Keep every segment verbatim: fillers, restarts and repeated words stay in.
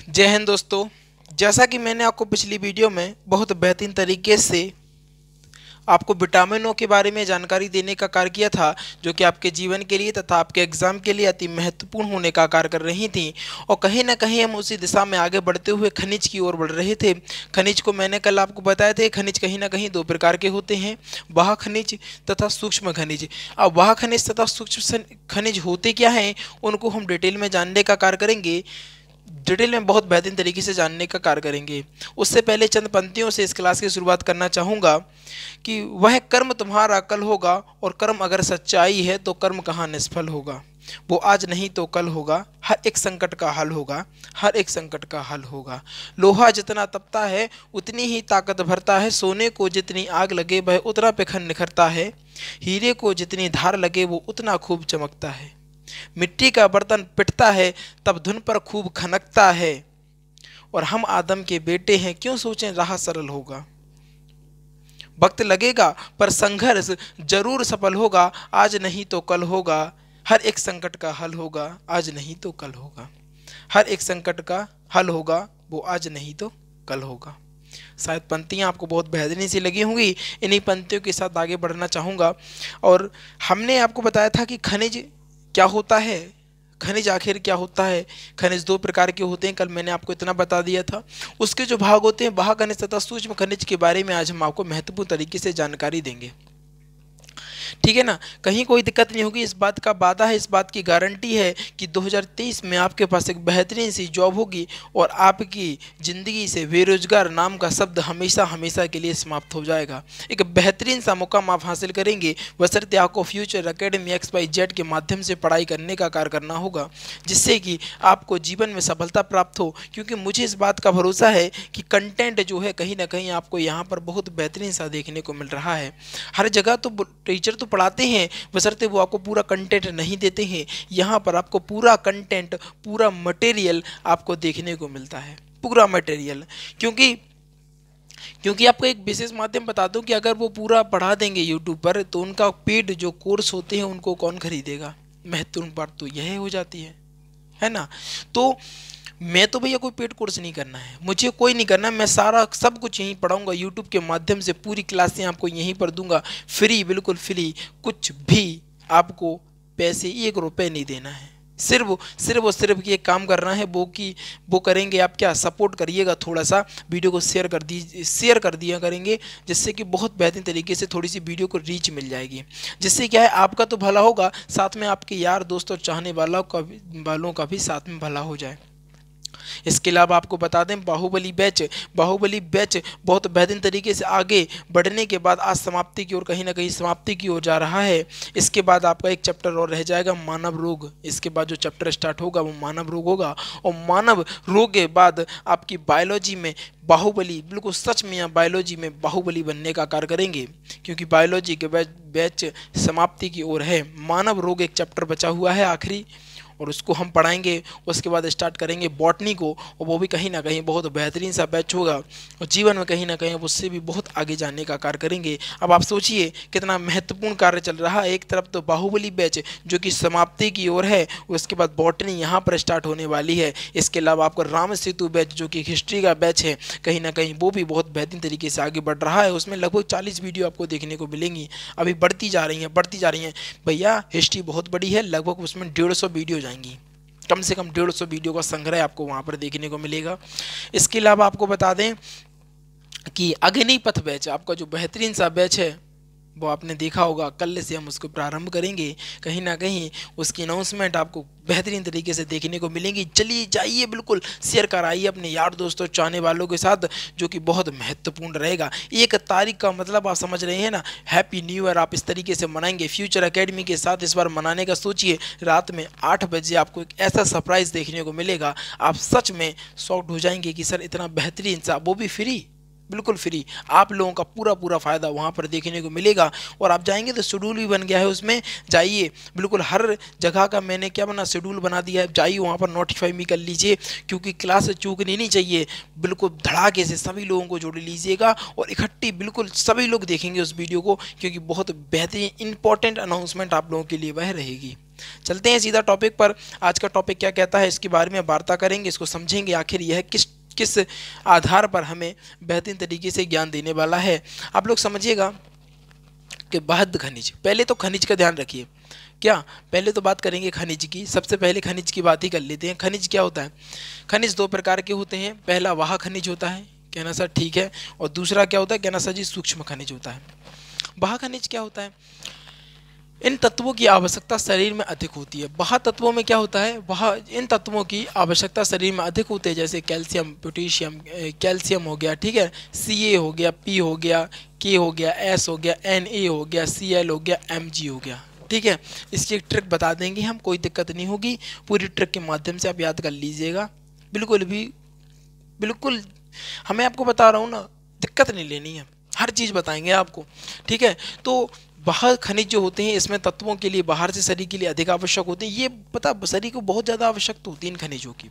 जय हिंद दोस्तों। जैसा कि मैंने आपको पिछली वीडियो में बहुत बेहतरीन तरीके से आपको विटामिनों के बारे में जानकारी देने का कार्य किया था, जो कि आपके जीवन के लिए तथा आपके एग्जाम के लिए अति महत्वपूर्ण होने का कार्य कर रही थी। और कहीं ना कहीं हम उसी दिशा में आगे बढ़ते हुए खनिज की ओर बढ़ रहे थे। खनिज को मैंने कल आपको बताया था, खनिज कहीं ना कहीं दो प्रकार के होते हैं, वाह खनिज तथा सूक्ष्म खनिज। अब वाह खनिज तथा सूक्ष्म खनिज होते क्या हैं, उनको हम डिटेल में जानने का कार्य करेंगे। डिटेल में बहुत बेहतरीन तरीके से जानने का कार्य करेंगे। उससे पहले चंद पंक्तियों से इस क्लास की शुरुआत करना चाहूँगा कि वह कर्म तुम्हारा कल होगा, और कर्म अगर सच्चाई है तो कर्म कहाँ निष्फल होगा। वो आज नहीं तो कल होगा, हर एक संकट का हल होगा, हर एक संकट का हल होगा। लोहा जितना तपता है उतनी ही ताकत भरता है, सोने को जितनी आग लगे वह उतना पिघल निखरता है, हीरे को जितनी धार लगे वो उतना खूब चमकता है। मिट्टी का बर्तन पिटता है तब धुन पर खूब खनकता है, और हम आदम के बेटे हैं क्यों सोचें राह सरल होगा। वक्त लगेगा पर संघर्ष जरूर सफल होगा, आज नहीं तो कल होगा, हर एक संकट का हल होगा, आज नहीं तो कल होगा। हर एक संकट का हल होगा, वो आज नहीं तो कल होगा। शायद पंक्तियाँ आपको बहुत बेहतरीन सी लगी होंगी। इन्हीं पंक्तियों के साथ आगे बढ़ना चाहूँगा। और हमने आपको बताया था कि खनिज क्या होता है, खनिज आखिर क्या होता है। खनिज दो प्रकार के होते हैं, कल मैंने आपको इतना बता दिया था। उसके जो भाग होते हैं, वाह खनिज तथा सूक्ष्म खनिज के बारे में आज हम आपको महत्वपूर्ण तरीके से जानकारी देंगे। ठीक है ना, कहीं कोई दिक्कत नहीं होगी। इस बात का वादा है, इस बात की गारंटी है कि दो हज़ार तेईस में आपके पास एक बेहतरीन सी जॉब होगी, और आपकी ज़िंदगी से बेरोजगार नाम का शब्द हमेशा हमेशा के लिए समाप्त हो जाएगा। एक बेहतरीन सा मुकाम आप हासिल करेंगे, बशर्ते आपको future academy X Y Z के माध्यम से पढ़ाई करने का कार्य करना होगा, जिससे कि आपको जीवन में सफलता प्राप्त हो। क्योंकि मुझे इस बात का भरोसा है कि कंटेंट जो है कहीं ना कहीं आपको यहाँ पर बहुत बेहतरीन सा देखने को मिल रहा है। हर जगह तो टीचर तो पढ़ाते हैं, बशर्ते वो आपको पूरा कंटेंट नहीं देते हैं। यहाँ पर आपको पूरा कंटेंट, पूरा मटेरियल आपको देखने को मिलता है, पूरा मटेरियल। क्योंकि क्योंकि आपको एक विशेष माध्यम बता दूं कि अगर वो पूरा पढ़ा देंगे यूट्यूब पर, तो उनका पेड जो कोर्स होते हैं उनको कौन खरीदेगा। महत्वपूर्ण बात तो यह हो जाती है है ना। तो मैं तो भैया कोई पेड कोर्स नहीं करना है, मुझे कोई नहीं करना है। मैं सारा सब कुछ यहीं पढ़ाऊंगा यूट्यूब के माध्यम से, पूरी क्लासें आपको यहीं पर दूंगा, फ्री, बिल्कुल फ्री। कुछ भी आपको पैसे एक रुपए नहीं देना है, सिर्फ सिर्फ और सिर्फ ये काम करना है। वो कि वो करेंगे आप क्या, सपोर्ट करिएगा, थोड़ा सा वीडियो को शेयर कर दीजिए, शेयर कर दिया करेंगे, जिससे कि बहुत बेहतरीन तरीके से थोड़ी सी वीडियो को रीच मिल जाएगी। जिससे क्या है, आपका तो भला होगा, साथ में आपके यार दोस्त और चाहने वालों का भी वालों का भी साथ में भला हो जाए। इसके अलावा आपको बता दें, बाहुबली बैच बाहुबली बैच बहुत बेहतरीन तरीके से आगे बढ़ने के बाद आज समाप्ति की ओर, कहीं ना कहीं समाप्ति की ओर जा रहा है। इसके बाद आपका एक चैप्टर और रह जाएगा, मानव रोग। इसके बाद जो चैप्टर स्टार्ट होगा वो मानव रोग होगा, और मानव रोग के बाद आपकी बायोलॉजी में बाहुबली, बिल्कुल सच में यहाँ बायोलॉजी में बाहुबली बनने का कार्य करेंगे। क्योंकि बायोलॉजी के बैच बैच समाप्ति की ओर है। मानव रोग एक चैप्टर बचा हुआ है आखिरी, और उसको हम पढ़ाएंगे। उसके बाद स्टार्ट करेंगे बॉटनी को, और वो भी कहीं ना कहीं बहुत बेहतरीन सा बैच होगा, और जीवन में कहीं ना कहीं उससे भी बहुत आगे जाने का कार्य करेंगे। अब आप सोचिए कितना महत्वपूर्ण कार्य चल रहा है। एक तरफ तो बाहुबली बैच जो कि समाप्ति की ओर है, उसके बाद बॉटनी यहाँ पर स्टार्ट होने वाली है। इसके अलावा आपका राम सेतु बैच जो कि हिस्ट्री का बैच है, कहीं ना कहीं वो भी बहुत बेहतरीन तरीके से आगे बढ़ रहा है। उसमें लगभग चालीस वीडियो आपको देखने को मिलेंगी, अभी बढ़ती जा रही हैं बढ़ती जा रही हैं भैया। हिस्ट्री बहुत बड़ी है, लगभग उसमें डेढ़ सौ वीडियो जाएंगी, कम से कम डेढ़ सौ वीडियो का संग्रह आपको वहां पर देखने को मिलेगा। इसके अलावा आपको बता दें कि अग्निपथ बैच, आपका जो बेहतरीन सा बैच है, वो आपने देखा होगा, कल से हम उसको प्रारंभ करेंगे। कहीं ना कहीं उसकी अनाउंसमेंट आपको बेहतरीन तरीके से देखने को मिलेंगी। चलिए जाइए, बिल्कुल शेयर कराइए अपने यार दोस्तों चाहने वालों के साथ, जो कि बहुत महत्वपूर्ण रहेगा। एक तारीख का मतलब आप समझ रहे हैं ना, हैप्पी न्यू ईयर आप इस तरीके से मनाएंगे फ्यूचर एकेडमी के साथ। इस बार मनाने का सोचिए, रात में आठ बजे आपको एक ऐसा सरप्राइज़ देखने को मिलेगा, आप सच में शॉक्ड हो जाएंगे कि सर इतना बेहतरीन सा, वो भी फ्री, बिल्कुल फ्री। आप लोगों का पूरा पूरा फ़ायदा वहाँ पर देखने को मिलेगा। और आप जाएंगे तो शेड्यूल भी बन गया है, उसमें जाइए, बिल्कुल हर जगह का मैंने क्या बना शेड्यूल बना दिया है, जाइए वहाँ पर नोटिफाई भी कर लीजिए, क्योंकि क्लास चूकनी नहीं चाहिए। बिल्कुल धड़ाके से सभी लोगों को जोड़ लीजिएगा, और इकट्ठी बिल्कुल सभी लोग देखेंगे उस वीडियो को, क्योंकि बहुत बेहतरीन इंपॉर्टेंट अनाउंसमेंट आप लोगों के लिए वह रहेगी। चलते हैं सीधा टॉपिक पर। आज का टॉपिक क्या कहता है इसके बारे में वार्ता करेंगे, इसको समझेंगे आखिर यह किस किस आधार पर हमें बेहतरीन तरीके से ज्ञान देने वाला है। आप लोग समझिएगा कि बाह्य खनिज, पहले तो खनिज का ध्यान रखिए। क्या पहले तो बात करेंगे खनिज की, सबसे पहले खनिज की बात ही कर लेते हैं। खनिज क्या होता है? खनिज दो प्रकार के होते हैं, पहला वाह खनिज होता है, कहना सर ठीक है, और दूसरा क्या होता है? कहना सर जी सूक्ष्म खनिज होता है। वाह खनिज क्या होता है? इन तत्वों की आवश्यकता शरीर में अधिक होती है। बाह्य तत्वों में क्या होता है? वह इन तत्वों की आवश्यकता शरीर में अधिक होती है, जैसे कैल्शियम, पोटेशियम, कैल्शियम हो गया, ठीक है, सी ए हो गया, पी हो गया, के हो गया, एस हो गया, एन ए हो गया, सी एल हो गया, एम जी हो गया, ठीक है। इसकी एक ट्रिक बता देंगे हम, कोई दिक्कत नहीं होगी, पूरी ट्रिक के माध्यम से आप याद कर लीजिएगा। बिल्कुल भी बिल्कुल हमें आपको बता रहा हूँ ना, दिक्कत नहीं लेनी है, हर चीज़ बताएंगे आपको, ठीक है। तो बाहर खनिज जो होते हैं इसमें तत्वों के लिए बाहर से शरीर के लिए अधिक आवश्यक होते हैं, ये पता शरीर को बहुत ज़्यादा आवश्यकता होती है इन खनिजों की।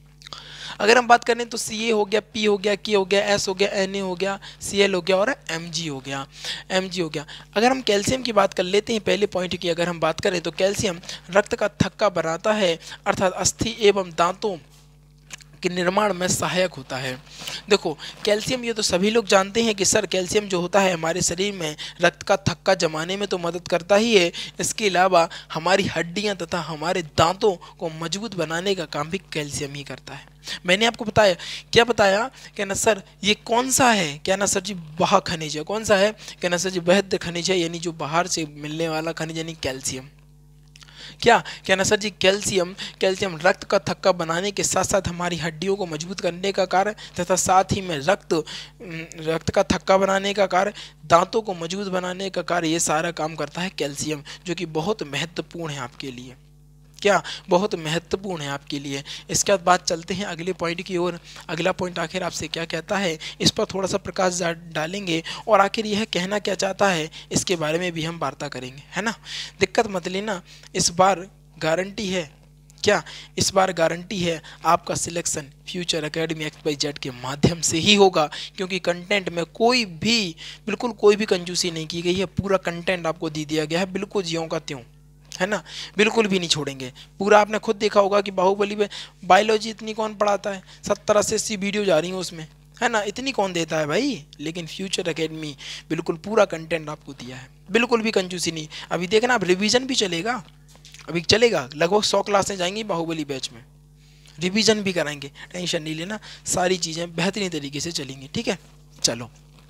अगर हम बात करें तो सी ए हो गया, पी हो गया, के हो गया, एस हो गया, एन ए हो गया, सी एल हो गया और एम जी हो गया, एम जी हो गया। अगर हम कैल्शियम की बात कर लेते हैं, पहले पॉइंट की अगर हम बात करें तो कैल्शियम रक्त का थक्का बनाता है, अर्थात अस्थि एवं दांतों के निर्माण में सहायक होता है। देखो कैल्शियम, ये तो सभी लोग जानते हैं कि सर कैल्शियम जो होता है हमारे शरीर में रक्त का थक्का जमाने में तो मदद करता ही है, इसके अलावा हमारी हड्डियां तथा हमारे दांतों को मजबूत बनाने का काम भी कैल्शियम ही करता है। मैंने आपको बताया, क्या बताया? कहना सर ये कौन सा है? कहना सर जी बाह्य खनिज है। कौन सा है? कहना सर जी बाह्य खनिज है, यानी जो बाहर से मिलने वाला खनिज यानी कैल्शियम। क्या कहना सर जी? कैल्शियम कैल्शियम रक्त का थक्का बनाने के साथ साथ हमारी हड्डियों को मजबूत करने का कार्य तथा साथ ही में रक्त रक्त का थक्का बनाने का कार्य, दांतों को मजबूत बनाने का कार्य, ये सारा काम करता है कैल्शियम, जो कि बहुत महत्वपूर्ण है आपके लिए। क्या बहुत महत्वपूर्ण है आपके लिए। इसके बाद बात चलते हैं अगले पॉइंट की ओर। अगला पॉइंट आखिर आपसे क्या कहता है, इस पर थोड़ा सा प्रकाश डालेंगे और आखिर यह कहना क्या चाहता है इसके बारे में भी हम वार्ता करेंगे, है ना। दिक्कत मत लेना, इस बार गारंटी है, क्या इस बार गारंटी है आपका selection future academy X Y Z के माध्यम से ही होगा, क्योंकि कंटेंट में कोई भी बिल्कुल कोई भी कंजूसी नहीं की गई है। पूरा कंटेंट आपको दे दिया गया है, बिल्कुल ज्यों का त्यों, है ना, बिल्कुल भी नहीं छोड़ेंगे। पूरा आपने खुद देखा होगा कि बाहुबली में बायोलॉजी इतनी कौन पढ़ाता है, सत्तर अस्सी अस्सी वीडियो जा रही हैं उसमें, है ना, इतनी कौन देता है भाई। लेकिन फ्यूचर एकेडमी बिल्कुल पूरा कंटेंट आपको दिया है, बिल्कुल भी कंजूसी नहीं। अभी देखना, अब रिवीजन भी चलेगा, अभी चलेगा, लगभग सौ क्लासें जाएंगी बाहुबली बैच में, रिवीजन भी कराएंगे, टेंशन नहीं लेना, सारी चीज़ें बेहतरीन तरीके से चलेंगी, ठीक है। चलो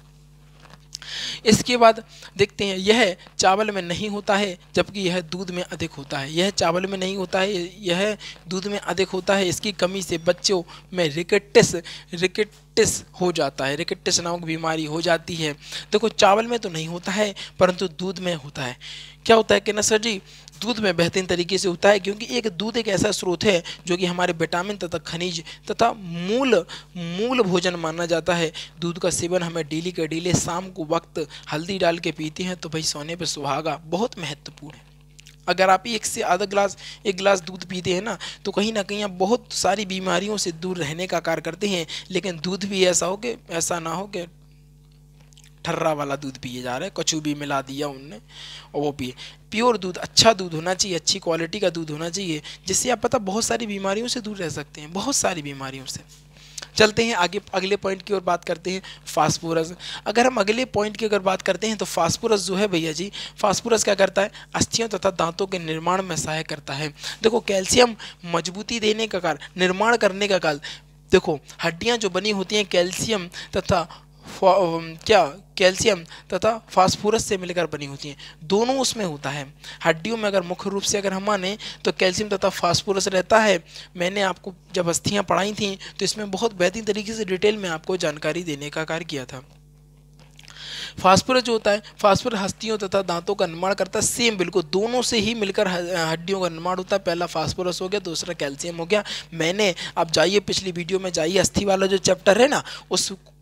इसके बाद देखते हैं, यह चावल में नहीं होता है जबकि यह दूध में अधिक होता है। यह चावल में नहीं होता है, यह दूध में अधिक होता है। इसकी कमी से बच्चों में रिकेटिस रिकेटिस हो जाता है, रिकेटिस नामक बीमारी हो जाती है। देखो चावल में तो नहीं होता है परंतु दूध में होता है। क्या होता है कि ना सर जी, दूध में बेहतरीन तरीके से होता है, क्योंकि एक दूध एक ऐसा स्रोत है जो कि हमारे विटामिन तथा खनिज तथा मूल मूल भोजन माना जाता है। दूध का सेवन हमें डेली के डेली शाम को वक्त हल्दी डाल के पीते हैं तो भाई सोने पे सुहागा, बहुत महत्वपूर्ण है। अगर आप एक से आधा गिलास एक गिलास दूध पीते हैं ना तो कहीं ना कहीं आप बहुत सारी बीमारियों से दूर रहने का कार्य करते हैं। लेकिन दूध भी ऐसा हो कि ऐसा ना हो कि ठर्रा वाला दूध पिए जा रहे हैं, कछु भी मिला दिया उनने और वो पिए। प्योर दूध, अच्छा दूध होना चाहिए, अच्छी क्वालिटी का दूध होना चाहिए, जिससे आप पता बहुत सारी बीमारियों से दूर रह सकते हैं, बहुत सारी बीमारियों से। चलते हैं आगे, अगले पॉइंट की ओर बात करते हैं, फास्फोरस। अगर हम अगले पॉइंट की अगर बात करते हैं तो फास्फोरस जो है भैया जी, फास्फोरस क्या करता है? अस्थियों तथा दांतों के निर्माण में सहायक करता है। देखो कैल्शियम मजबूती देने का कार्य, निर्माण करने का कार्य। देखो हड्डियां जो बनी होती हैं कैल्शियम तथा क्या कैल्शियम तथा फास्फोरस से मिलकर बनी होती हैं, दोनों उसमें होता है। हड्डियों में अगर मुख्य रूप से अगर हम माने तो कैल्शियम तथा फास्फोरस रहता है। मैंने आपको जब अस्थियां पढ़ाई थी तो इसमें बहुत बेहतरीन तरीके से डिटेल में आपको जानकारी देने का कार्य किया था। फास्फोरस जो होता है, फास्फोरस हस्तियों तथा दांतों का निर्माण करता है, सेम बिल्कुल दोनों से ही मिलकर हड्डियों का निर्माण होता है। पहला फास्फोरस हो गया, दूसरा कैल्शियम हो गया। मैंने आप जाइए पिछली वीडियो में जाइए, अस्थि वाला जो चैप्टर है ना, उस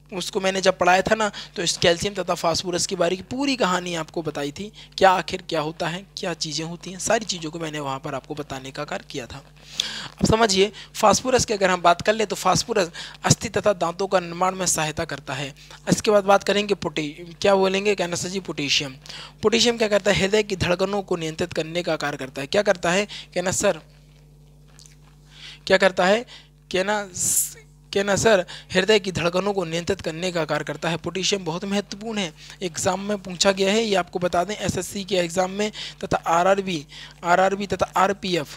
उसको मैंने जब पढ़ाया था ना, तो इस कैल्शियम तथा फास्फोरस की बारे की पूरी कहानी आपको बताई थी, क्या आखिर क्या होता है, क्या चीज़ें होती हैं, सारी चीज़ों को मैंने वहाँ पर आपको बताने का कार्य किया था। अब समझिए, फास्फोरस की अगर हम बात कर ले तो फास्फोरस अस्थि तथा दांतों का निर्माण में सहायता करता है। इसके बाद बात करेंगे पोटे क्या बोलेंगे, कहना सर जी पोटेशियम। पोटेशियम क्या करता है, हृदय की धड़कनों को नियंत्रित करने का कार्य करता है। क्या करता है, कहना सर क्या करता है, कहना कहना सर हृदय की धड़कनों को नियंत्रित करने का कार्य करता है। पोटेशियम बहुत महत्वपूर्ण है, एग्जाम में पूछा गया है, ये आपको बता दें एसएससी के एग्जाम में तथा आरआरबी आरआरबी तथा आरपीएफ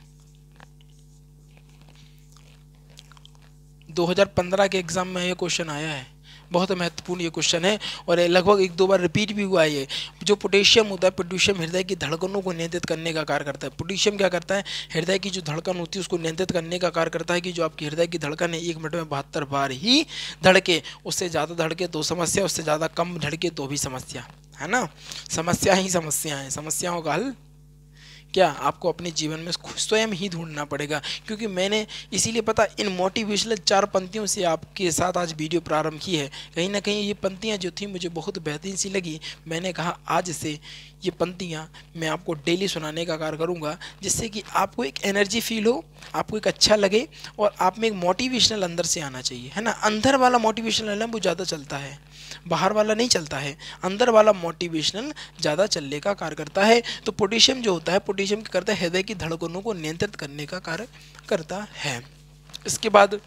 दो हज़ार पंद्रह के एग्जाम में ये क्वेश्चन आया है। बहुत महत्वपूर्ण ये क्वेश्चन है और लगभग एक दो बार रिपीट भी हुआ है। ये जो पोटेशियम होता है, पोटेशियम हृदय की धड़कनों को नियंत्रित करने का कार्य करता है। पोटेशियम क्या करता है, हृदय की जो धड़कन होती है उसको नियंत्रित करने का कार्य करता है कि जो आपकी हृदय की धड़कन है एक मिनट में बहत्तर बार ही धड़के, उससे ज़्यादा धड़के तो समस्या, उससे ज़्यादा कम धड़के तो भी समस्या है ना। समस्या ही समस्या है, समस्याओं का हल क्या आपको अपने जीवन में स्वयं ही ढूंढना पड़ेगा। क्योंकि मैंने इसीलिए पता इन मोटिवेशनल चार पंक्तियों से आपके साथ आज वीडियो प्रारंभ की है। कहीं ना कहीं ये पंक्तियाँ जो थी मुझे बहुत बेहतरीन सी लगी, मैंने कहा आज से ये पंक्तियाँ मैं आपको डेली सुनाने का कार्य करूँगा, जिससे कि आपको एक एनर्जी फील हो, आपको एक अच्छा लगे और आप में एक मोटिवेशनल अंदर से आना चाहिए, है ना। अंदर वाला मोटिवेशनल है वो ज़्यादा चलता है, बाहर वाला नहीं चलता है, अंदर वाला मोटिवेशनल ज़्यादा चलने का कार्य करता है। तो पोटेशियम जो होता है, पोटेशियम क्या करता है, हृदय की धड़कनों को नियंत्रित करने का कार्य करता है। इसके बाद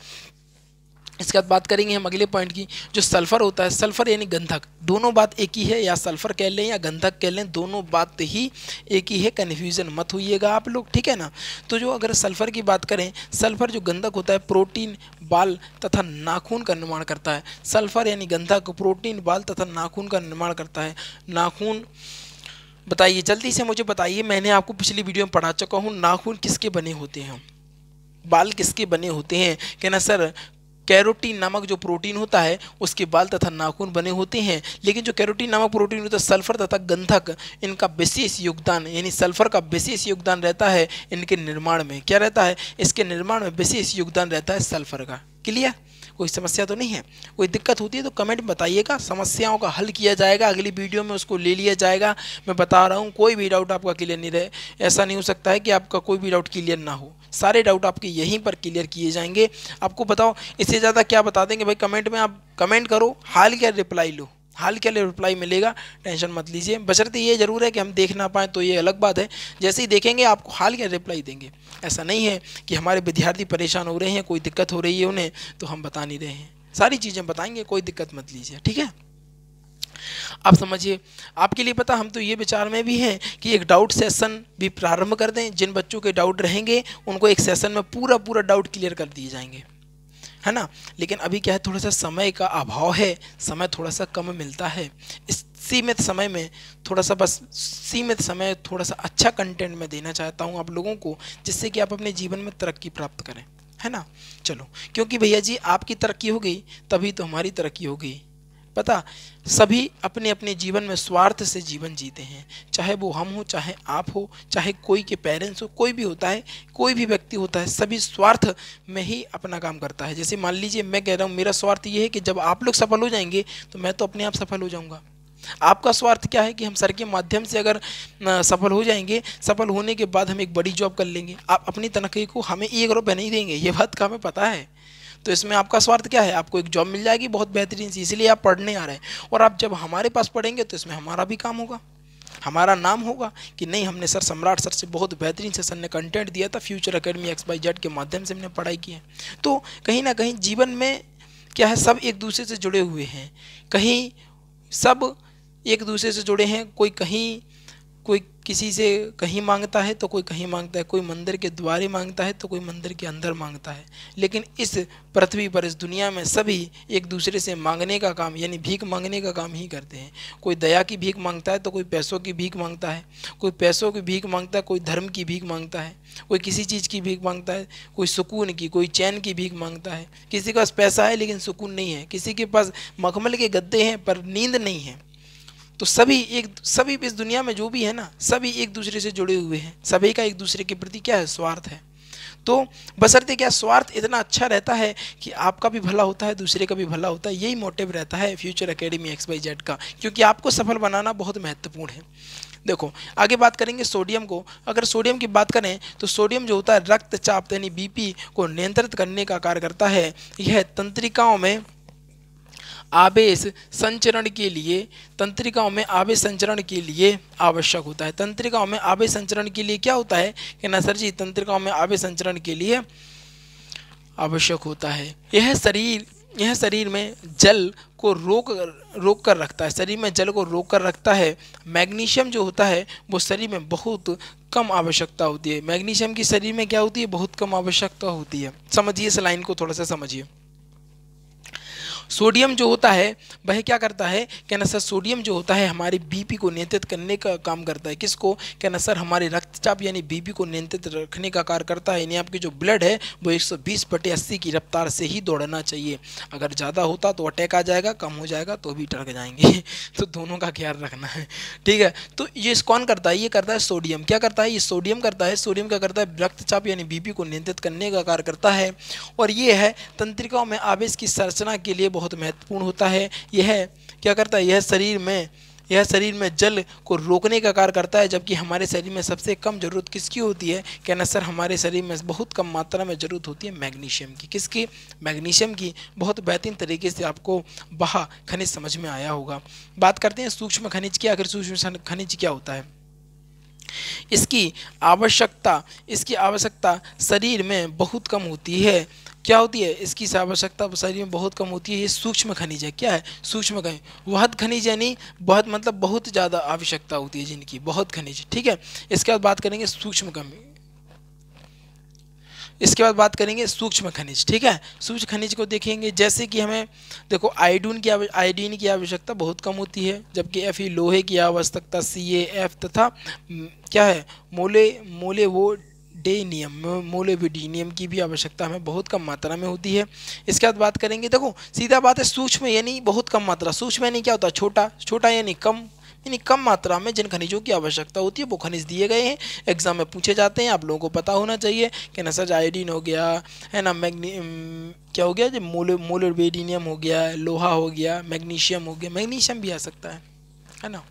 इसके बाद बात करेंगे हम अगले पॉइंट की, जो सल्फर होता है, सल्फर यानी गंधक, दोनों बात एक ही है, या सल्फर कह लें या गंधक कह लें, दोनों बात ही एक ही है, कन्फ्यूज़न मत होइएगा आप लोग, ठीक है ना। तो जो अगर सल्फर की बात करें, सल्फर जो गंधक होता है प्रोटीन, बाल तथा नाखून का निर्माण करता है। सल्फर यानी गंधक प्रोटीन, बाल तथा नाखून का निर्माण करता है। नाखून बताइए, जल्दी से मुझे बताइए, मैंने आपको पिछली वीडियो में पढ़ा चुका हूँ, नाखून किसके बने होते हैं, बाल किसके बने होते हैं। कहना सर कैरोटीन नामक जो प्रोटीन होता है उसके बाल तथा नाखून बने होते हैं। लेकिन जो कैरोटीन नामक प्रोटीन होता है, सल्फर तथा गंधक, इनका विशेष योगदान, यानी सल्फर का विशेष योगदान रहता है इनके निर्माण में। क्या रहता है, इसके निर्माण में विशेष योगदान रहता है सल्फर का। क्लियर, कोई समस्या तो नहीं है, कोई दिक्कत होती है तो कमेंट में बताइएगा, समस्याओं का हल किया जाएगा, अगली वीडियो में उसको ले लिया जाएगा। मैं बता रहा हूँ कोई भी डाउट आपका क्लियर नहीं रहे, ऐसा नहीं हो सकता है कि आपका कोई भी डाउट क्लियर ना हो, सारे डाउट आपके यहीं पर क्लियर किए जाएंगे। आपको बताओ इससे ज़्यादा क्या बता देंगे भाई, कमेंट में आप कमेंट करो, हाल क्या रिप्लाई लो, हाल क्या रिप्लाई मिलेगा, टेंशन मत लीजिए। बशर्ते ये जरूर है कि हम देख ना पाएँ तो ये अलग बात है, जैसे ही देखेंगे आपको हाल क्या रिप्लाई देंगे। ऐसा नहीं है कि हमारे विद्यार्थी परेशान हो रहे हैं, कोई दिक्कत हो रही है उन्हें तो हम बता नहीं रहे हैं, सारी चीज़ें बताएंगे, कोई दिक्कत मत लीजिए, ठीक है। आप समझिए, आपके लिए पता हम तो ये विचार में भी हैं कि एक डाउट सेशन भी प्रारंभ कर दें, जिन बच्चों के डाउट रहेंगे उनको एक सेशन में पूरा पूरा डाउट क्लियर कर दिए जाएंगे, है ना। लेकिन अभी क्या है, थोड़ा सा समय का अभाव है, समय थोड़ा सा कम मिलता है, इस सीमित समय में थोड़ा सा बस सीमित समय थोड़ा सा अच्छा कंटेंट मैं देना चाहता हूँ आप लोगों को, जिससे कि आप अपने जीवन में तरक्की प्राप्त करें, है ना। चलो, क्योंकि भैया जी आपकी तरक्की हो गई तभी तो हमारी तरक्की हो गई। पता, सभी अपने अपने जीवन में स्वार्थ से जीवन जीते हैं, चाहे वो हम हो, चाहे आप हो, चाहे कोई के पेरेंट्स हो, कोई भी होता है, कोई भी व्यक्ति होता है, सभी स्वार्थ में ही अपना काम करता है। जैसे मान लीजिए मैं कह रहा हूँ, मेरा स्वार्थ ये है कि जब आप लोग सफल हो जाएंगे तो मैं तो अपने आप सफल हो जाऊँगा। आपका स्वार्थ क्या है कि हम सर के माध्यम से अगर सफल हो जाएंगे, सफल होने के बाद हम एक बड़ी जॉब कर लेंगे, आप अपनी तनख्वाह को हमें एक रुपये नहीं देंगे, ये बात का हमें पता है। तो इसमें आपका स्वार्थ क्या है, आपको एक जॉब मिल जाएगी बहुत बेहतरीन सी, इसलिए आप पढ़ने आ रहे हैं। और आप जब हमारे पास पढ़ेंगे तो इसमें हमारा भी काम होगा, हमारा नाम होगा कि नहीं, हमने सर सम्राट सर से बहुत बेहतरीन से सर ने कंटेंट दिया था, future academy X Y Z के माध्यम से हमने पढ़ाई की है। तो कहीं ना कहीं जीवन में क्या है, सब एक दूसरे से जुड़े हुए हैं, कहीं सब एक दूसरे से जुड़े हैं, कोई कहीं कोई किसी से कहीं मांगता है तो कोई कहीं मांगता है, कोई मंदिर के द्वारे मांगता है तो कोई मंदिर के अंदर मांगता है। लेकिन इस पृथ्वी पर, इस दुनिया में सभी एक दूसरे से मांगने का काम, यानी भीख मांगने का काम ही करते हैं। कोई दया की भीख मांगता है तो कोई पैसों की भीख मांगता है, कोई पैसों की भीख मांगता है, कोई धर्म की भीख मांगता है, कोई किसी चीज़ की भीख मांगता है, कोई सुकून की, कोई चैन की भीख मांगता है। किसी के पास पैसा है लेकिन सुकून नहीं है, किसी के पास मखमल के गद्दे हैं पर नींद नहीं है। तो सभी एक सभी इस दुनिया में जो भी है ना, सभी एक दूसरे से जुड़े हुए हैं, सभी का एक दूसरे के प्रति क्या है, स्वार्थ है। तो बशर्ते क्या स्वार्थ इतना अच्छा रहता है कि आपका भी भला होता है, दूसरे का भी भला होता है। यही मोटिव रहता है future academy X Y Z का, क्योंकि आपको सफल बनाना बहुत महत्वपूर्ण है। देखो आगे बात करेंगे सोडियम को। अगर सोडियम की बात करें तो सोडियम जो होता है रक्तचाप यानी बीपी को नियंत्रित करने का कार्य करता है। यह तंत्रिकाओं में आवेश संचरण के लिए तंत्रिकाओं में आवेश संचरण के लिए आवश्यक होता है। तंत्रिकाओं में आवेश संचरण के लिए क्या होता है कि ना सर जी, तंत्रिकाओं में आवेश संचरण के लिए आवश्यक होता है। यह शरीर यह शरीर में जल को रोक रोक कर रखता है, शरीर में जल को रोक कर रखता है। मैग्नीशियम जो होता है वो शरीर में बहुत कम आवश्यकता होती है। मैग्नीशियम की शरीर में क्या होती है, बहुत कम आवश्यकता होती है। समझिए इस लाइन को थोड़ा सा समझिए। सोडियम जो होता है वह क्या करता है, कहना सर सोडियम जो होता है हमारे बीपी को नियंत्रित करने का काम करता है। किसको, कहना सर हमारे रक्तचाप यानी बीपी को नियंत्रित रखने का कार्य करता है। यानी आपकी जो ब्लड है वो एक सौ बीस बटे अस्सी की रफ्तार से ही दौड़ना चाहिए। अगर ज़्यादा होता तो अटैक आ जाएगा, कम हो जाएगा तो भी टरक जाएंगे तो दोनों का ख्याल रखना है, ठीक है। तो ये कौन करता है, ये करता है सोडियम। क्या करता है, ये सोडियम करता है। सोडियम क्या करता है, रक्तचाप यानी बीपी को नियंत्रित करने का कार्य करता है। और ये है तंत्रिकाओं में आवेश की संरचना के लिए बहुत महत्वपूर्ण होता है। यह क्या करता है, यह शरीर में यह शरीर में जल को रोकने का कार्य करता है। जबकि हमारे शरीर में सबसे कम जरूरत किसकी होती है, कहना सर हमारे शरीर में बहुत कम मात्रा में जरूरत होती है मैग्नीशियम की। किसकी, मैग्नीशियम की। बहुत बेहतरीन तरीके से आपको वह खनिज समझ में आया होगा। बात करते हैं सूक्ष्म खनिज की। आखिर सूक्ष्म खनिज क्या होता है, इसकी आवश्यकता इसकी आवश्यकता शरीर में बहुत कम होती है। क्या होती है, इसकी आवश्यकता शरीर में बहुत कम होती है। ये सूक्ष्म खनिज है। क्या है, सूक्ष्म खनिज। वहद खनिज यानी बहुत मतलब बहुत ज़्यादा आवश्यकता होती है जिनकी, बहुत खनिज, ठीक है। इसके बाद बात करेंगे सूक्ष्म खनिज इसके बाद बात करेंगे सूक्ष्म खनिज, ठीक है। सूक्ष्म खनिज को देखेंगे, जैसे कि हमें देखो आयोडीन की आयोडीन की आवश्यकता बहुत कम होती है। जबकि एफ लोहे की आवश्यकता सी ए एफ तथा क्या है मोले मोले वो डेनियम मोलिब्डेनम की भी आवश्यकता हमें बहुत कम मात्रा में होती है। इसके बाद बात करेंगे, देखो सीधा बात है, सूक्ष्म यानी बहुत कम मात्रा। सूक्ष्म यानी क्या होता है, छोटा। छोटा यानी कम, यानी कम मात्रा में जिन खनिजों की आवश्यकता होती है वो खनिज दिए गए हैं, एग्जाम में पूछे जाते हैं। आप लोगों को पता होना चाहिए कि ना सर आयोडीन हो गया है ना, मैग्नी क्या हो गया जो मोले मोलिब्डेनम हो गया, लोहा हो गया, मैग्नीशियम हो गया, मैग्नीशियम भी आ सकता है है ना।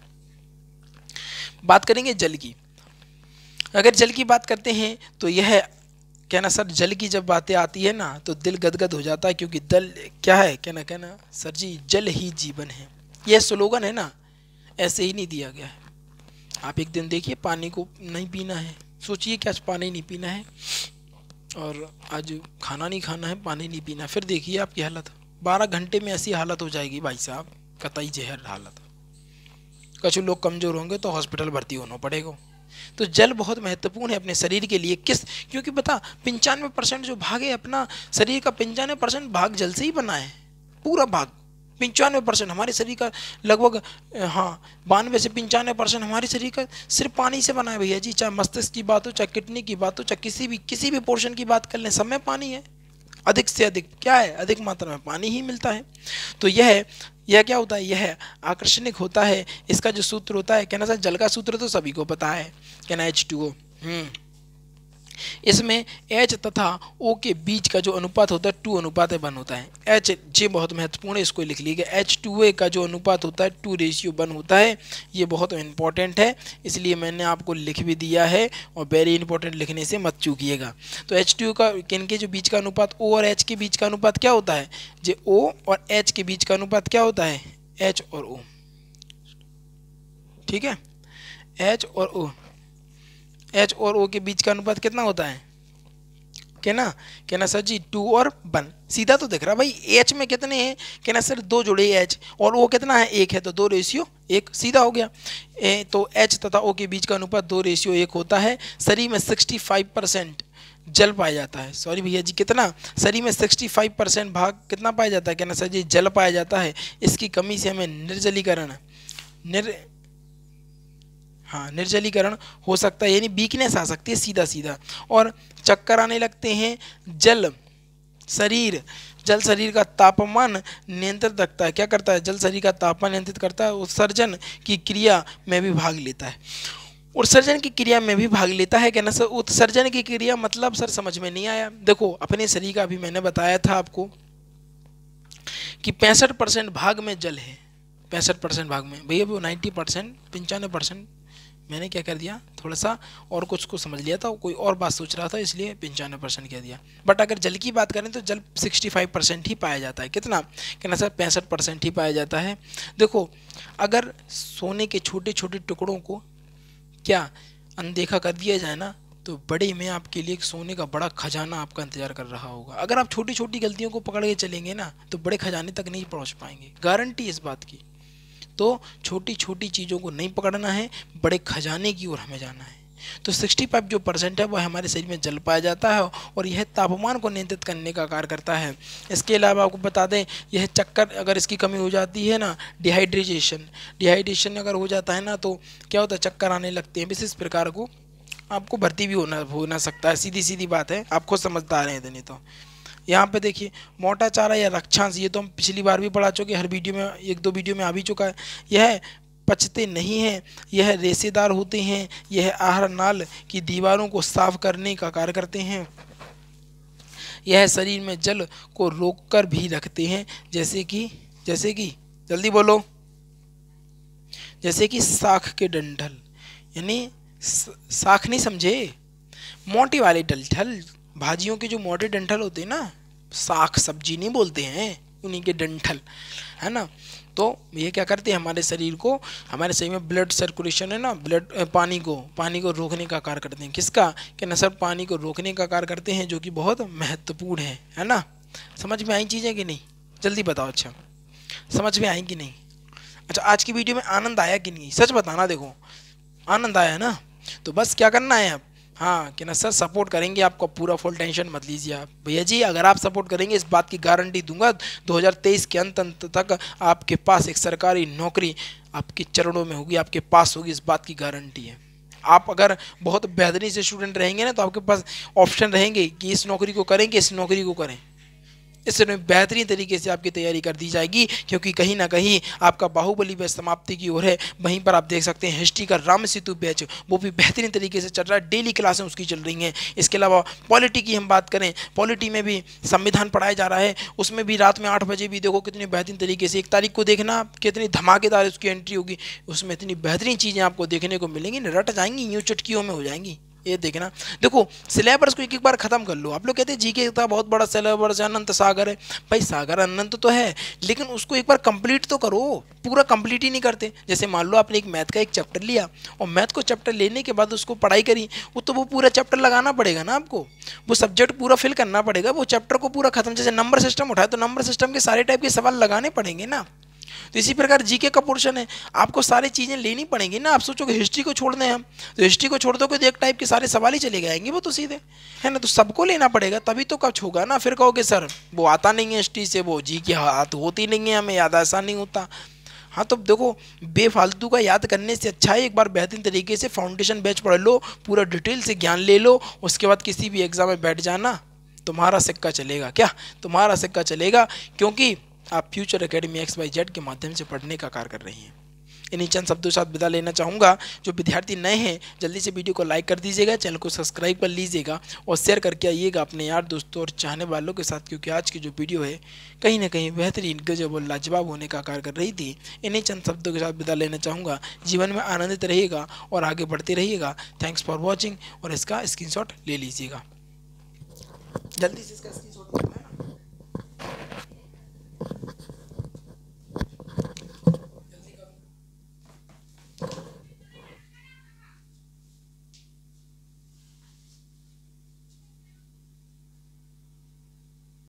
बात करेंगे जल की। अगर जल की बात करते हैं तो यह कहना सर जल की जब बातें आती है ना तो दिल गदगद हो जाता है, क्योंकि दल क्या है, कहना कहना सर जी जल ही जीवन है। यह स्लोगन है ना, ऐसे ही नहीं दिया गया है। आप एक दिन देखिए पानी को नहीं पीना है, सोचिए कि आज पानी नहीं पीना है और आज खाना नहीं खाना है, पानी नहीं पीना, फिर देखिए आपकी हालत बारह घंटे में ऐसी हालत हो जाएगी भाई साहब, कतई जहर हालत। कुछ लोग कमज़ोर होंगे तो हॉस्पिटल भर्ती होना पड़ेगा। तो जल बहुत महत्वपूर्ण है अपने शरीर के लिए। किस, क्योंकि पता पंचानवे परसेंट जो भाग है अपना शरीर का, पंचानवे परसेंट भाग जल से ही बना है। पूरा भाग पंचानवे परसेंट हमारे शरीर का लगभग, हाँ बानवे से पंचानवे परसेंट हमारे शरीर का सिर्फ पानी से बना है भैया जी। चाहे मस्तिष्क की बात हो, चाहे किडनी की बात हो, चाहे किसी भी किसी भी पोर्शन की बात कर लें, सब में पानी है। अधिक से अधिक क्या है, अधिक मात्रा में पानी ही मिलता है। तो यह यह क्या होता है, यह आकर्षणिक होता है। इसका जो सूत्र होता है, कहना सर जल का सूत्र तो सभी को पता है, कहना एच टू ओ। हम्म इसमें H तथा O के बीच का जो अनुपात होता है टू अनुपात वन होता है। H ये बहुत महत्वपूर्ण है, इसको लिख लीजिए। एच टू ए का जो अनुपात होता है टू रेशियो वन होता है। ये बहुत इंपॉर्टेंट है, इसलिए मैंने आपको लिख भी दिया है और वेरी इंपॉर्टेंट लिखने से मत चूकिएगा। तो एच टू का किन के जो बीच का अनुपात O और H के बीच का अनुपात क्या होता है, जो O और H के बीच का अनुपात क्या होता है, H और O, ठीक है। H और O H और O के बीच का अनुपात कितना होता है, कहना कहना सर जी टू और वन। सीधा तो दिख रहा भाई, H में कितने हैं, कहना सर दो जुड़े H और O कितना है, एक है, तो दो रेशियो एक, सीधा हो गया। ए, तो H तथा O के बीच का अनुपात दो रेशियो एक होता है। शरीर में सिक्सटी फाइव परसेंट जल पाया जाता है। सॉरी भैया जी, कितना, शरीर में सिक्सटी फाइव परसेंट भाग कितना पाया जाता है, कहना सर जी जल पाया जाता है। इसकी कमी से हमें निर्जलीकरण निर हाँ निर्जलीकरण हो सकता है, यानी वीकनेस आ सकती है सीधा सीधा, और चक्कर आने लगते हैं। जल शरीर जल शरीर का तापमान नियंत्रित रखता है। क्या करता है, जल शरीर का तापमान नियंत्रित करता है। उत्सर्जन की क्रिया में भी भाग लेता है। उत्सर्जन की क्रिया में भी भाग लेता है क्या ना सर? उत्सर्जन की क्रिया मतलब सर समझ में नहीं आया। देखो अपने शरीर का अभी मैंने बताया था आपको कि पैंसठ परसेंट भाग में जल है, पैंसठ परसेंट भाग में भैया वो नाइन्टी परसेंट पंचानवे परसेंट मैंने क्या कर दिया, थोड़ा सा और कुछ को समझ लिया था, कोई और बात सोच रहा था इसलिए पंचानवे परसेंट कह दिया। बट अगर जल की बात करें तो जल सिक्सटी फाइव परसेंट ही पाया जाता है। कितना कहना सर? पैंसठ परसेंट ही पाया जाता है। देखो अगर सोने के छोटे छोटे टुकड़ों को क्या अनदेखा कर दिया जाए ना, तो बड़े में आपके लिए एक सोने का बड़ा खजाना आपका इंतजार कर रहा होगा। अगर आप छोटी छोटी गलतियों को पकड़ के चलेंगे ना तो बड़े खजाने तक नहीं पहुंच पाएंगे, गारंटी इस बात की। तो छोटी छोटी चीज़ों को नहीं पकड़ना है, बड़े खजाने की ओर हमें जाना है। तो पैंसठ जो परसेंट है वह हमारे शरीर में जल पाया जाता है और यह तापमान को नियंत्रित करने का कार्य करता है। इसके अलावा आपको बता दें, यह चक्कर अगर इसकी कमी हो जाती है ना, डिहाइड्रेशन डिहाइड्रेशन अगर हो जाता है ना तो क्या होता है, चक्कर आने लगते हैं। विशेष प्रकार को आपको भर्ती भी होना हो ना सकता है, सीधी सीधी बात है, आप खुद समझदार हैं इतनी। तो यहाँ पे देखिए मोटा चारा या रक्षांश, ये तो हम पिछली बार भी पढ़ा चुके, हर वीडियो में एक दो वीडियो में आ भी चुका है। यह पचते नहीं हैं, यह रेशेदार होते हैं, यह आहार नाल की दीवारों को साफ करने का कार्य करते हैं, यह शरीर में जल को रोककर भी रखते हैं, जैसे कि जैसे कि जल्दी बोलो, जैसे कि साख के डंठल, यानी साख नहीं समझे, मोटी वाले डंठल, भाजियों के जो मोटे डंठल होते हैं ना, साख सब्जी नहीं बोलते हैं, उन्हीं के डंठल, है ना। तो ये क्या करते हैं, हमारे शरीर को, हमारे शरीर में ब्लड सर्कुलेशन है ना, ब्लड पानी को पानी को रोकने का कार्य करते हैं। किसका? कि न सर पानी को रोकने का कार्य करते हैं, जो कि बहुत महत्वपूर्ण है, है ना। समझ में आई चीज़ें कि नहीं? जल्दी बताओ। अच्छा समझ में आई कि नहीं? अच्छा आज की वीडियो में आनंद आया कि नहीं? सच बताना। देखो आनंद आया ना, तो बस क्या करना है अब, हाँ कि ना सर सपोर्ट करेंगे आपको, पूरा फुल टेंशन मत लीजिए आप भैया जी। अगर आप सपोर्ट करेंगे, इस बात की गारंटी दूंगा, दो हज़ार तेईस के अंत अंत तक आपके पास एक सरकारी नौकरी आपके चरणों में होगी, आपके पास होगी, इस बात की गारंटी है। आप अगर बहुत बेहतरीन से स्टूडेंट रहेंगे ना तो आपके पास ऑप्शन रहेंगे कि इस नौकरी को करें कि इस नौकरी को करें। इसमें बेहतरीन तरीके से आपकी तैयारी कर दी जाएगी, क्योंकि कहीं ना कहीं आपका बाहुबली बैच समाप्ति की ओर है। वहीं पर आप देख सकते हैं हिस्ट्री का राम सेतु बैच, वो भी बेहतरीन तरीके से चल रहा है, डेली क्लासें उसकी चल रही हैं। इसके अलावा पॉलिटी की हम बात करें, पॉलिटी में भी संविधान पढ़ाया जा रहा है, उसमें भी रात में आठ बजे भी देखो कितनी बेहतरीन तरीके से, एक तारीख को देखना कितनी धमाकेदार उसकी एंट्री होगी, उसमें इतनी बेहतरीन चीज़ें आपको देखने को मिलेंगी, रट जाएंगी, यूँ चुटकियों में हो जाएंगी। ये देखना, देखो सिलेबस को एक एक बार खत्म कर लो। आप लोग कहते हैं जीके का बहुत बड़ा सिलेबस है, अनंत सागर है, भाई सागर अनंत तो है, लेकिन उसको एक बार कंप्लीट तो करो। पूरा कंप्लीट ही नहीं करते। जैसे मान लो आपने एक मैथ का एक चैप्टर लिया और मैथ को चैप्टर लेने के बाद उसको पढ़ाई करी, वो तो वो पूरा चैप्टर लगाना पड़ेगा ना आपको, वो सब्जेक्ट पूरा फिल करना पड़ेगा, वो चैप्टर को पूरा खत्म। जैसे नंबर सिस्टम उठाए तो नंबर सिस्टम के सारे टाइप के सवाल लगाने पड़ेंगे ना। तो इसी प्रकार जीके का पोर्शन है, आपको सारी चीज़ें लेनी पड़ेंगी ना। आप सोचो कि हिस्ट्री को छोड़ दें हम, तो हिस्ट्री को छोड़ दो तो एक टाइप के सारे सवाल ही चले जाएंगे वो तो सीधे, है ना। तो सबको लेना पड़ेगा, तभी तो कुछ होगा ना। फिर कहोगे सर वो आता नहीं है हिस्ट्री से, वो जी की हाथ होती नहीं है, हमें याद ऐसा नहीं होता। हाँ तो देखो बेफालतू का याद करने से अच्छा है एक बार बेहतरीन तरीके से फाउंडेशन बैच पढ़ लो, पूरा डिटेल से ज्ञान ले लो, उसके बाद किसी भी एग्जाम में बैठ जाना, तुम्हारा सिक्का चलेगा। क्या तुम्हारा सिक्का चलेगा? क्योंकि आप future academy X Y Z के माध्यम से पढ़ने का कार्य कर रही हैं। इन्हीं चंद शब्दों के साथ विदा लेना चाहूँगा। जो विद्यार्थी नए हैं जल्दी से वीडियो को लाइक कर दीजिएगा, चैनल को सब्सक्राइब कर लीजिएगा और शेयर करके आइएगा अपने यार दोस्तों और चाहने वालों के साथ, क्योंकि आज की जो वीडियो है कहीं ना कहीं बेहतरीन गजब और लाजवाब होने का कार्य कर रही थी। इन्हीं चंद शब्दों के साथ विदा लेना चाहूँगा। जीवन में आनंदित रहिएगा और आगे बढ़ते रहिएगा। थैंक्स फॉर वॉचिंग, और इसका स्क्रीन ले लीजिएगा, जल्दी से इसका स्क्रीन